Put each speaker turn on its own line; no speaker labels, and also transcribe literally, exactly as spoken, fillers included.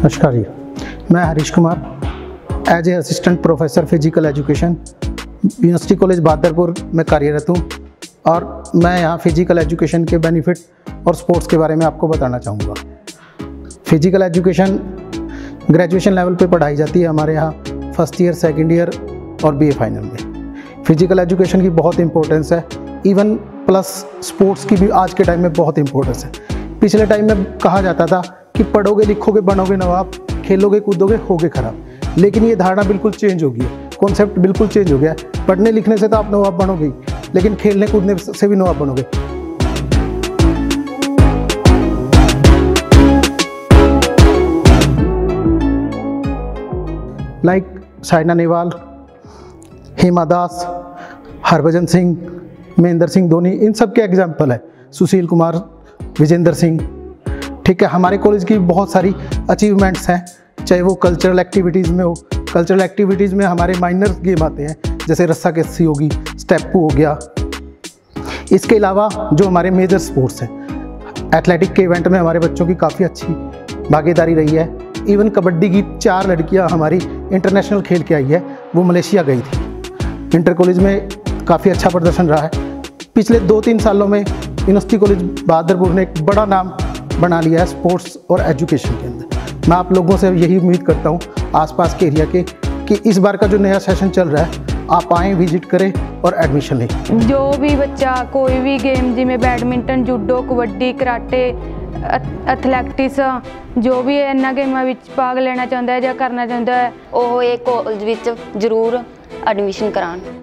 नमस्कार जी, मैं Harish Kumar as a assistant professor physical education university college Bahadurpur में कार्यरत हूँ और मैं यहाँ फिजिकल एजुकेशन के बेनिफिट और स्पोर्ट्स के बारे में आपको बताना चाहूँगा। फिजिकल एजुकेशन ग्रेजुएशन लेवल पे पढ़ाई जाती है हमारे यहाँ फर्स्ट ईयर, सेकेंड ईयर और बीए फाइनल में। फिजिकल एजुकेशन की बहुत इंपॉर्टेंस है, इवन प्लस स्पोर्ट्स की भी आज के टाइम में बहुत इंपॉर्टेंस है। पिछले टाइम में कहा जाता था कि पढ़ोगे लिखोगे बनोगे नवाब, खेलोगे कूदोगे होगे खराब, लेकिन ये धारणा बिल्कुल चेंज हो गई है, कॉन्सेप्ट बिल्कुल चेंज हो गया है। पढ़ने लिखने से तो आप नवाब बनोगे ही, लेकिन खेलने कूदने से भी नवाब बनोगे। लाइक साइना नेहवाल, हिमा दास, हरभजन सिंह, महेंद्र सिंह धोनी, इन सब के एग्जाम्पल है। सुशील कुमार, विजेंद्र सिंह। ठीक है, हमारे कॉलेज की बहुत सारी अचीवमेंट्स हैं, चाहे वो कल्चरल एक्टिविटीज़ में हो। कल्चरल एक्टिविटीज़ में हमारे माइनर गेम आते हैं, जैसे रस्साकशी होगी, स्टेपू हो गया। इसके अलावा जो हमारे मेजर स्पोर्ट्स हैं, एथलेटिक के इवेंट में हमारे बच्चों की काफ़ी अच्छी भागीदारी रही है। इवन कबड्डी की चार लड़कियां हमारी इंटरनेशनल खेल के आई है, वो मलेशिया गई थी। इंटर कॉलेज में काफ़ी अच्छा प्रदर्शन रहा है। पिछले दो तीन सालों में यूनिवर्सिटी कॉलेज बहादुरपुर ने एक बड़ा नाम बना लिया है स्पोर्ट्स और एजुकेशन के अंदर। मैं आप लोगों से यही उम्मीद करता हूँ आसपास के एरिया के कि इस बार का जो नया सेशन चल रहा है आप आएँ, विजिट करें और एडमिशन लें।
जो भी बच्चा कोई भी गेम जिमें badminton, judo, kabaddi, karate, athletics जो भी इन्हां गेमां विच भाग लेना चाहुंदा है या करना चाहुंदा है,
ਉਹ ਇਹ ਕਾਲਜ ਵਿੱਚ ਜ਼ਰੂਰ ਐਡਮਿਸ਼ਨ ਕਰਾਉਣ।